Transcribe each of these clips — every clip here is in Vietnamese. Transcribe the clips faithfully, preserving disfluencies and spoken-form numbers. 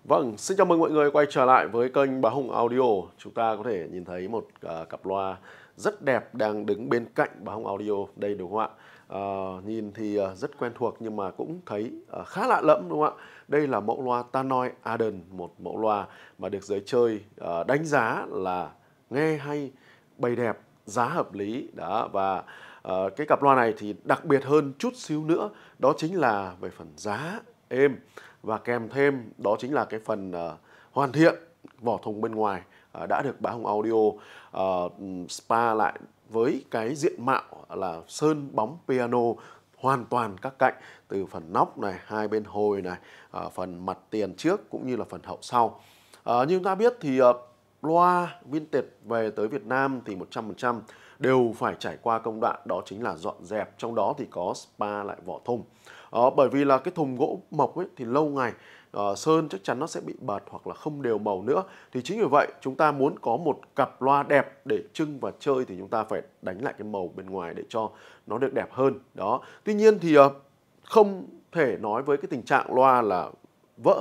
Vâng, xin chào mừng mọi người quay trở lại với kênh Bá Hùng Audio. Chúng ta có thể nhìn thấy một uh, cặp loa rất đẹp đang đứng bên cạnh Bá Hùng Audio đây, đúng không ạ? Uh, nhìn thì uh, rất quen thuộc nhưng mà cũng thấy uh, khá lạ lẫm, đúng không ạ? Đây là mẫu loa Tannoy Arden, một mẫu loa mà được giới chơi uh, đánh giá là nghe hay, bày đẹp, giá hợp lý đó. Và uh, cái cặp loa này thì đặc biệt hơn chút xíu nữa, đó chính là về phần giá êm. Và kèm thêm đó chính là cái phần uh, hoàn thiện vỏ thùng bên ngoài uh, đã được Bá Hùng Audio uh, spa lại với cái diện mạo là sơn bóng piano hoàn toàn các cạnh, từ phần nóc này, hai bên hồi này, uh, phần mặt tiền trước cũng như là phần hậu sau. Uh, như chúng ta biết thì uh, loa vintage về tới Việt Nam thì một trăm phần trăm đều phải trải qua công đoạn, đó chính là dọn dẹp, trong đó thì có spa lại vỏ thùng. Đó, bởi vì là cái thùng gỗ mộc ấy thì lâu ngày uh, sơn chắc chắn nó sẽ bị bật hoặc là không đều màu nữa. Thì chính vì vậy chúng ta muốn có một cặp loa đẹp để trưng và chơi thì chúng ta phải đánh lại cái màu bên ngoài để cho nó được đẹp hơn. Đó. Tuy nhiên thì uh, không thể nói với cái tình trạng loa là vỡ,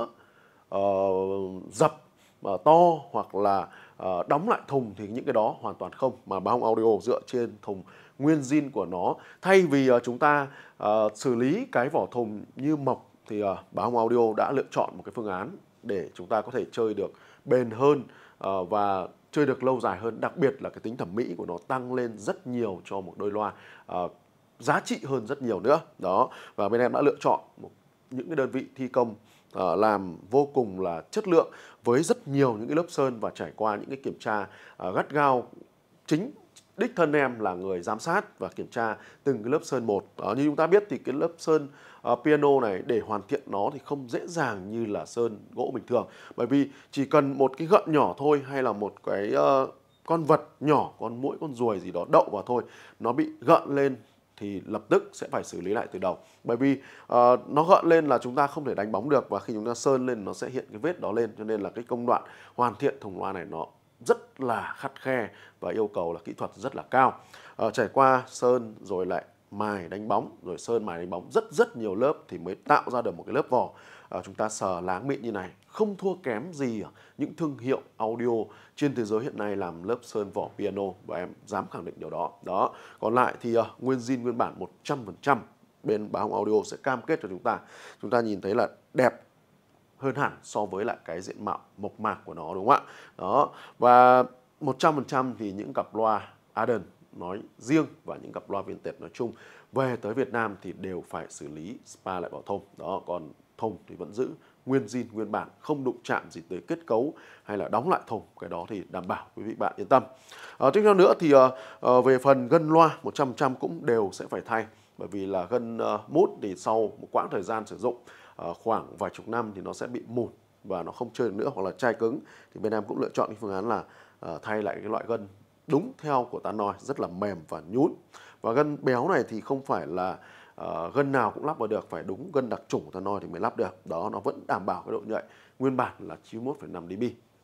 uh, dập uh, to hoặc là uh, đóng lại thùng thì những cái đó hoàn toàn không, mà Bá Hùng Audio dựa trên thùng nguyên zin của nó. Thay vì uh, chúng ta uh, xử lý cái vỏ thùng như mộc thì uh, Bá Hùng Audio đã lựa chọn một cái phương án để chúng ta có thể chơi được bền hơn uh, và chơi được lâu dài hơn. Đặc biệt là cái tính thẩm mỹ của nó tăng lên rất nhiều cho một đôi loa, uh, giá trị hơn rất nhiều nữa. Đó, và bên em đã lựa chọn một, những cái đơn vị thi công uh, làm vô cùng là chất lượng với rất nhiều những cái lớp sơn và trải qua những cái kiểm tra uh, gắt gao. Chính đích thân em là người giám sát và kiểm tra từng cái lớp sơn một. Đó, như chúng ta biết thì cái lớp sơn uh, piano này để hoàn thiện nó thì không dễ dàng như là sơn gỗ bình thường. Bởi vì chỉ cần một cái gợn nhỏ thôi, hay là một cái uh, con vật nhỏ, con muỗi, con ruồi gì đó đậu vào thôi, nó bị gợn lên thì lập tức sẽ phải xử lý lại từ đầu. Bởi vì uh, nó gợn lên là chúng ta không thể đánh bóng được, và khi chúng ta sơn lên nó sẽ hiện cái vết đó lên. Cho nên là cái công đoạn hoàn thiện thùng loa này nó rất là khắt khe và yêu cầu là kỹ thuật rất là cao. Uh, trải qua sơn rồi lại mài đánh bóng, rồi sơn mài đánh bóng rất rất nhiều lớp thì mới tạo ra được một cái lớp vỏ uh, chúng ta sờ láng mịn như này, không thua kém gì những thương hiệu audio trên thế giới hiện nay làm lớp sơn vỏ piano, và em dám khẳng định điều đó. Đó. Còn lại thì uh, nguyên zin nguyên bản một trăm phần trăm bên Bá Hùng Audio sẽ cam kết cho chúng ta. Chúng ta nhìn thấy là đẹp hơn hẳn so với lại cái diện mạo mộc mạc của nó, đúng không ạ? Đó. Và một trăm phần trăm thì những cặp loa Arden nói riêng và những cặp loa vintage nói chung về tới Việt Nam thì đều phải xử lý spa lại vỏ thùng. Đó, còn thùng thì vẫn giữ nguyên zin nguyên bản, không đụng chạm gì tới kết cấu hay là đóng lại thùng, cái đó thì đảm bảo quý vị bạn yên tâm. À, tiếp theo nữa thì uh, uh, về phần gân loa một trăm phần trăm cũng đều sẽ phải thay, bởi vì là gân uh, mút thì sau một quãng thời gian sử dụng uh, khoảng vài chục năm thì nó sẽ bị mủn và nó không chơi được nữa, hoặc là chai cứng. Thì bên em cũng lựa chọn cái phương án là uh, thay lại cái loại gân đúng theo của Tannoy, rất là mềm và nhún. Và gân béo này thì không phải là uh, gân nào cũng lắp vào được, phải đúng gân đặc chủng của Tannoy thì mới lắp được. Đó, nó vẫn đảm bảo cái độ nhạy nguyên bản là chín mươi mốt phẩy năm dB.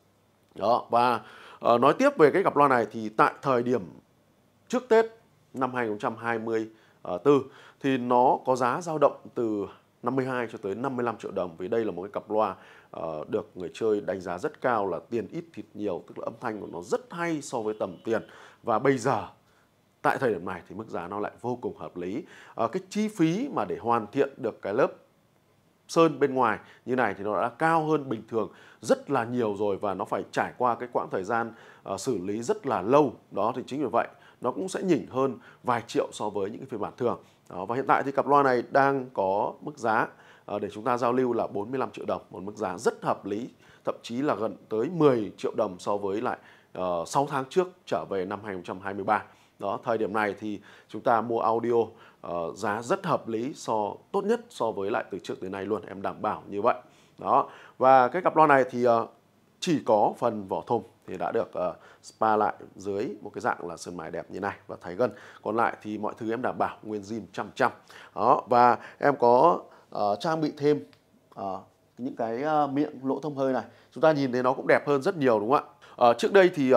Đó, và uh, nói tiếp về cái cặp loa này thì tại thời điểm trước Tết năm hai nghìn không trăm hai mươi tư thì nó có giá dao động từ năm mươi hai cho tới năm mươi lăm triệu đồng, vì đây là một cái cặp loa uh, được người chơi đánh giá rất cao là tiền ít thịt nhiều, tức là âm thanh của nó rất hay so với tầm tiền. Và bây giờ tại thời điểm này thì mức giá nó lại vô cùng hợp lý. Uh, cái chi phí mà để hoàn thiện được cái lớp sơn bên ngoài như này thì nó đã cao hơn bình thường rất là nhiều rồi, và nó phải trải qua cái quãng thời gian uh, xử lý rất là lâu. Đó, thì chính vì vậy nó cũng sẽ nhỉnh hơn vài triệu so với những cái phiên bản thường. Đó, và hiện tại thì cặp loa này đang có mức giá uh, để chúng ta giao lưu là bốn mươi lăm triệu đồng, một mức giá rất hợp lý, thậm chí là gần tới mười triệu đồng so với lại uh, sáu tháng trước trở về năm hai nghìn không trăm hai mươi ba. Đó, thời điểm này thì chúng ta mua audio uh, giá rất hợp lý, so tốt nhất so với lại từ trước tới nay luôn, em đảm bảo như vậy. Đó, và cái cặp loa này thì uh, chỉ có phần vỏ thùng thì đã được uh, spa lại dưới một cái dạng là sơn mài đẹp như này và thái gân. Còn lại thì mọi thứ em đảm bảo nguyên zin một trăm phần trăm. Đó, và em có uh, trang bị thêm uh, những cái uh, miệng lỗ thông hơi này. Chúng ta nhìn thấy nó cũng đẹp hơn rất nhiều, đúng không ạ? Uh, trước đây thì uh,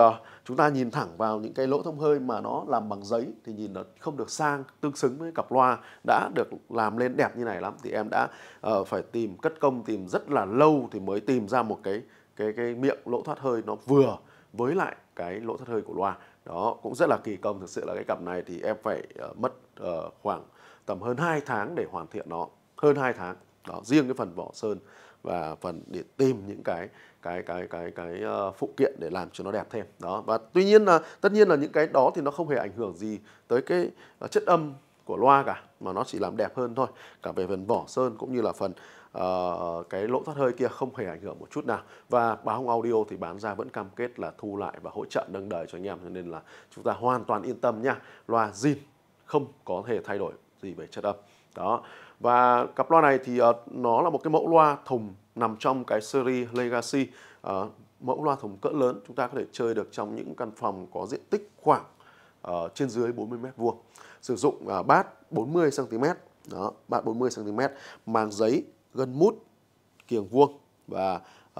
chúng ta nhìn thẳng vào những cái lỗ thông hơi mà nó làm bằng giấy thì nhìn nó không được sang, tương xứng với cặp loa đã được làm lên đẹp như này lắm. Thì em đã uh, phải tìm cất công tìm rất là lâu thì mới tìm ra một cái cái cái miệng lỗ thoát hơi nó vừa với lại cái lỗ thoát hơi của loa. Đó cũng rất là kỳ công. Thực sự là cái cặp này thì em phải uh, mất uh, khoảng tầm hơn hai tháng để hoàn thiện nó, hơn hai tháng. Đó, riêng cái phần vỏ sơn và phần để tìm những cái cái cái cái cái uh, phụ kiện để làm cho nó đẹp thêm. Đó, và tuy nhiên là tất nhiên là những cái đó thì nó không hề ảnh hưởng gì tới cái uh, chất âm của loa cả, mà nó chỉ làm đẹp hơn thôi. Cả về phần vỏ sơn cũng như là phần uh, cái lỗ thoát hơi kia không hề ảnh hưởng một chút nào. Và Bá Hùng Audio thì bán ra vẫn cam kết là thu lại và hỗ trợ nâng đời cho anh em, cho nên là chúng ta hoàn toàn yên tâm nha. Loa zin không có thể thay đổi gì về chất âm. Đó. Và cặp loa này thì uh, nó là một cái mẫu loa thùng nằm trong cái series Legacy. Uh, mẫu loa thùng cỡ lớn, chúng ta có thể chơi được trong những căn phòng có diện tích khoảng uh, trên dưới bốn mươi mét vuông. Sử dụng uh, bát bốn mươi xăng ti mét, đó, bát bốn mươi xăng ti mét, màng giấy, gân mút, kiềng vuông và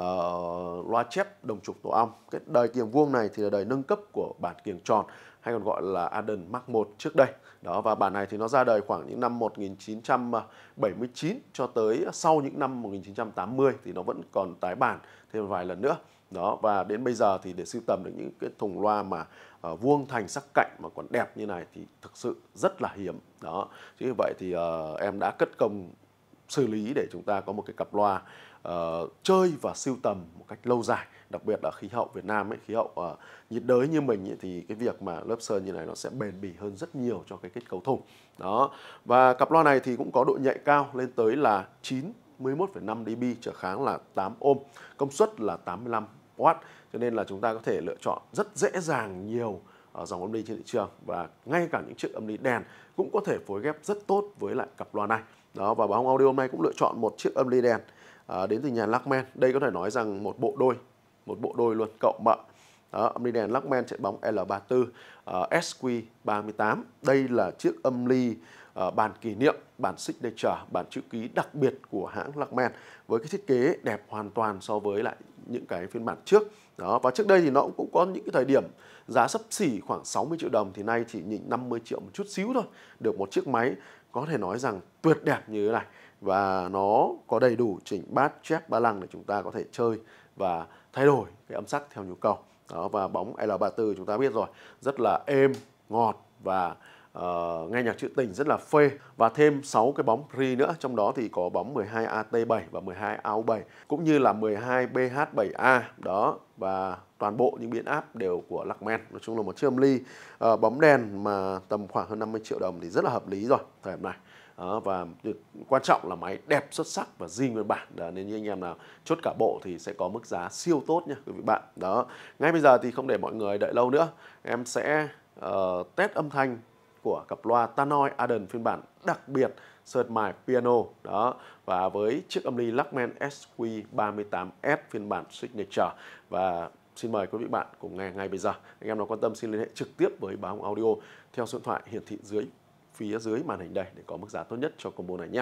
uh, loa chép đồng trục tổ ong. Cái đời kiềng vuông này thì là đời nâng cấp của bản kiềng tròn hay còn gọi là Arden Mark một trước đây. Đó, và bản này thì nó ra đời khoảng những năm một nghìn chín trăm bảy mươi chín cho tới sau những năm một nghìn chín trăm tám mươi thì nó vẫn còn tái bản thêm vài lần nữa. Đó, và đến bây giờ thì để sưu tầm được những cái thùng loa mà uh, vuông thành sắc cạnh mà còn đẹp như này thì thực sự rất là hiếm. Đó, chứ như vậy thì uh, em đã cất công xử lý để chúng ta có một cái cặp loa uh, chơi và sưu tầm một cách lâu dài. Đặc biệt là khí hậu Việt Nam ấy, khí hậu uh, nhiệt đới như mình ấy, thì cái việc mà lớp sơn như này nó sẽ bền bỉ hơn rất nhiều cho cái kết cấu thùng. Đó. Và cặp loa này thì cũng có độ nhạy cao lên tới là chín mươi mốt phẩy năm dB, trở kháng là tám ohm, công suất là tám mươi lăm oát, cho nên là chúng ta có thể lựa chọn rất dễ dàng nhiều ở dòng âm ly trên thị trường, và ngay cả những chiếc âm ly đèn cũng có thể phối ghép rất tốt với lại cặp loa này. Đó, và Bá Hùng Audio hôm nay cũng lựa chọn một chiếc âm ly đèn à, đến từ nhà Luckman. Đây có thể nói rằng một bộ đôi, một bộ đôi luôn, cậu mợ. Đó, âm ly đèn Luckman chạy bóng L ba mươi tư uh, S Q ba mươi tám. Đây là chiếc âm ly uh, bản kỷ niệm, bản signature, bản chữ ký đặc biệt của hãng Luckman, với cái thiết kế đẹp hoàn toàn so với lại những cái phiên bản trước. Đó, và trước đây thì nó cũng có những cái thời điểm giá xấp xỉ khoảng sáu mươi triệu đồng, thì nay chỉ nhỉnh năm mươi triệu một chút xíu thôi, được một chiếc máy có thể nói rằng tuyệt đẹp như thế này. Và nó có đầy đủ chỉnh bass, chép, ba lăng để chúng ta có thể chơi và thay đổi cái âm sắc theo nhu cầu. Đó, và bóng L ba mươi tư chúng ta biết rồi, rất là êm, ngọt và uh, nghe nhạc trữ tình rất là phê. Và thêm sáu cái bóng pre nữa, trong đó thì có bóng mười hai A T bảy và mười hai A U bảy, cũng như là mười hai B H bảy A. Đó, và toàn bộ những biến áp đều của Luckman. Nói chung là một chiếc âm ly uh, bóng đèn mà tầm khoảng hơn năm mươi triệu đồng thì rất là hợp lý rồi thời điểm này. Đó, và quan trọng là máy đẹp, xuất sắc và zin nguyên bản. Đó, nên như anh em nào chốt cả bộ thì sẽ có mức giá siêu tốt nha quý vị bạn. Đó, ngay bây giờ thì không để mọi người đợi lâu nữa, em sẽ uh, test âm thanh của cặp loa Tannoy Arden phiên bản đặc biệt Search My Piano. Đó, và với chiếc âm ly Luckman S Q ba mươi tám S phiên bản signature. Và xin mời quý vị bạn cùng nghe ngay bây giờ. Anh em nào quan tâm xin liên hệ trực tiếp với Bá Hùng Audio theo số điện thoại hiển thị dưới phía dưới màn hình đây để có mức giá tốt nhất cho combo này nhé.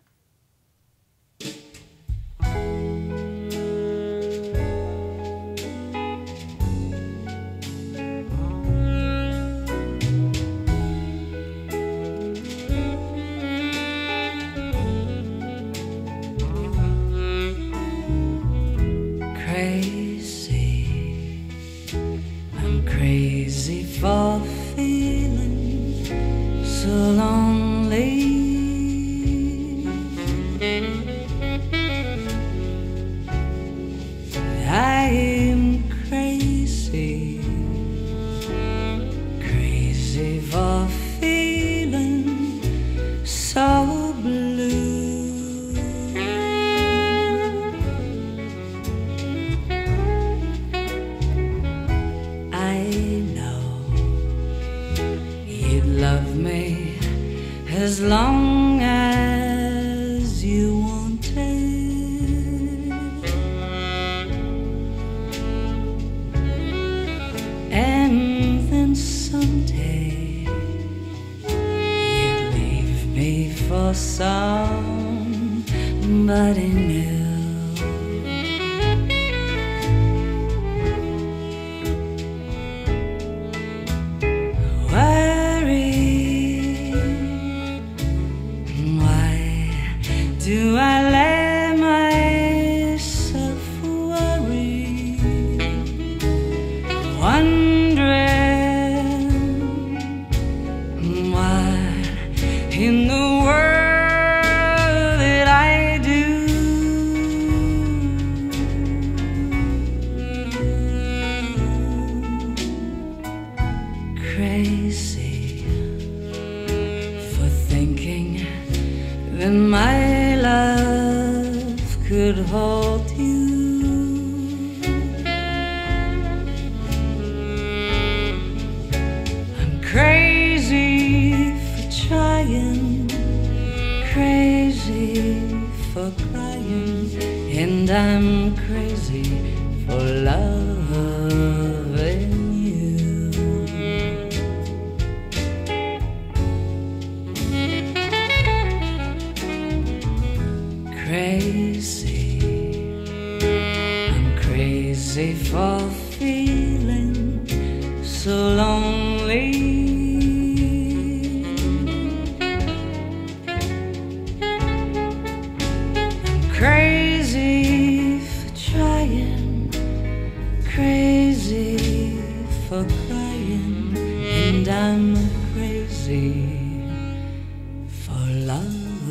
Crazy, I'm crazy for feeling so lonely. I'm crazy, crazy for feeling so blue. I know you'd love me as long as you wanted, and then someday you'd leave me for somebody new. and my love could hold you. I'm crazy for trying, crazy for crying, and I'm crazy for loving you. Crazy, I'm crazy for feeling so lonely. I'm crazy for trying, crazy for crying, and I'm crazy for loving.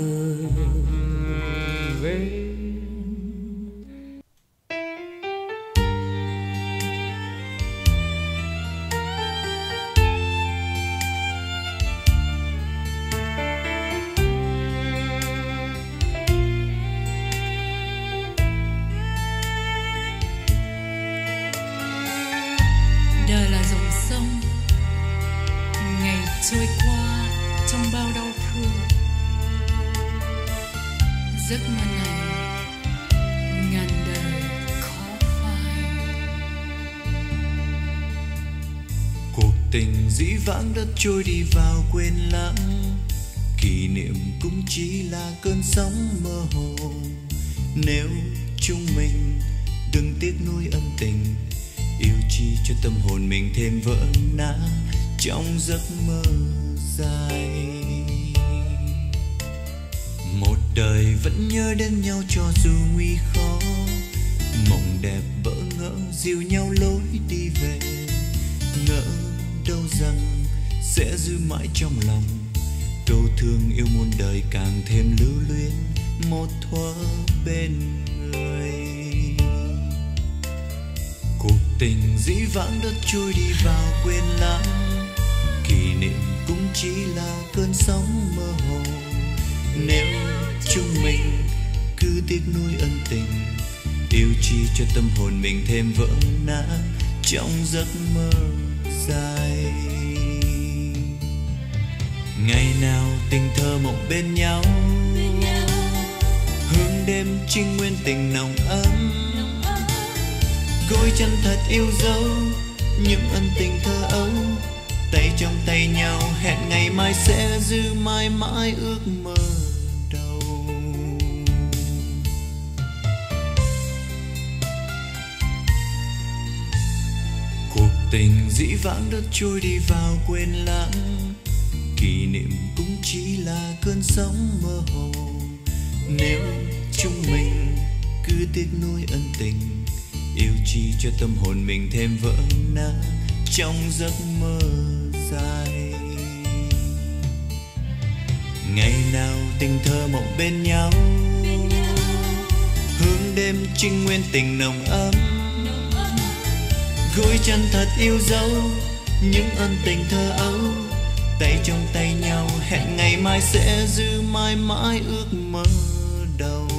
Đời là dòng sông, ngày trôi qua trong bao đau thương. Giấc mơ này ngàn đời khó phai. Cuộc tình dĩ vãng đã trôi đi vào quên lãng, kỷ niệm cũng chỉ là cơn sóng mơ hồ. Nếu chúng mình đừng tiếc nuối ân tình, yêu chi cho tâm hồn mình thêm vỡ nát trong giấc mơ dài. Một đời vẫn nhớ đến nhau cho dù nguy khó, mộng đẹp bỡ ngỡ dìu nhau lối đi về. Ngỡ đâu rằng sẽ giữ mãi trong lòng câu thương yêu muôn đời, càng thêm lưu luyến một thuở bên người. Cuộc tình dĩ vãng đã trôi đi vào quên lãng, kỷ niệm cũng chỉ là cơn sóng mơ hồ. Nếu chúng mình cứ tiếc nuối ân tình, yêu chi cho tâm hồn mình thêm vỡ nát trong giấc mơ dài. Ngày nào tình thơ mộng bên nhau, hương đêm trinh nguyên tình nồng ấm. Gối chân thật yêu dấu những ân tình thơ ấu, tay trong tay nhau hẹn ngày mai sẽ giữ mãi mãi ước mơ đầu. Cuộc tình dĩ vãng đã trôi đi vào quên lãng, kỷ niệm cũng chỉ là cơn sóng mơ hồ. Nếu chúng mình cứ tiếc nuối ân tình, yêu chi cho tâm hồn mình thêm vỡ nát trong giấc mơ dài. Ngày nào tình thơ mộng bên nhau, hương đêm trinh nguyên tình nồng ấm. Gối chân thật yêu dấu những ân tình thơ ấu, tay trong tay nhau hẹn ngày mai sẽ giữ mãi mãi ước mơ đầu.